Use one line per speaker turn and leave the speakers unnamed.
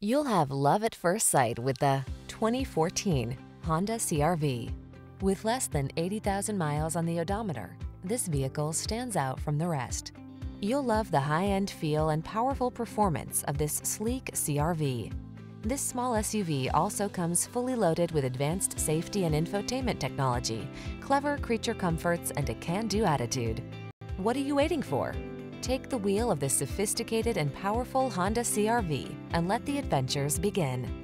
You'll have love at first sight with the 2014 Honda CR-V. With less than 80,000 miles on the odometer, this vehicle stands out from the rest. You'll love the high-end feel and powerful performance of this sleek CR-V. This small SUV also comes fully loaded with advanced safety and infotainment technology, clever creature comforts, and a can-do attitude. What are you waiting for? Take the wheel of this sophisticated and powerful Honda CR-V and let the adventures begin.